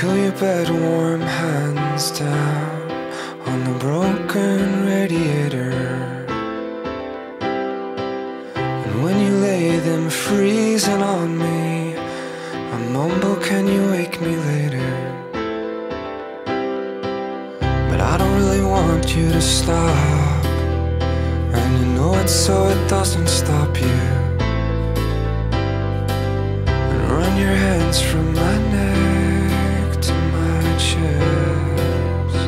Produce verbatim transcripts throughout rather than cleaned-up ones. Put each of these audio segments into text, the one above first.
Cool your bed warm, hands down on the broken radiator. And when you lay them freezing on me, I mumble, can you wake me later? But I don't really want you to stop, and you know it so it doesn't stop you. And run your hands from my neck to my chest.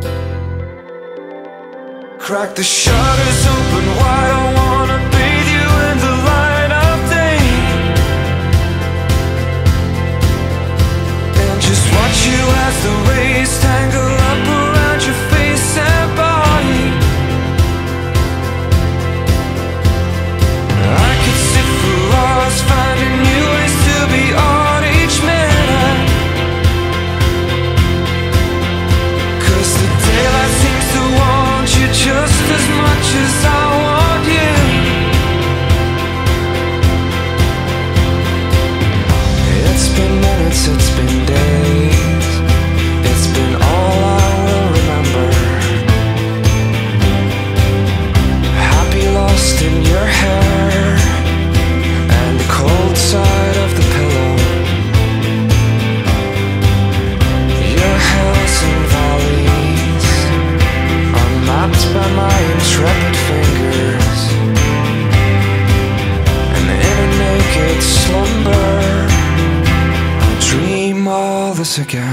Crack the shutters open wide, I wanna bathe you in the light of day, and just watch you as the rays tangle up around your face and body. I could sit for hours finding new ways to be on each minute, 'cause the daylight seems to want you just as much as I want you. It's been minutes, it's been days, it's been all I will remember. Happy lost in your hair and the cold side of the pillow. Your hills and valleys are mapped by my intrepid fingers, and in a naked slumber I'll dream all this again.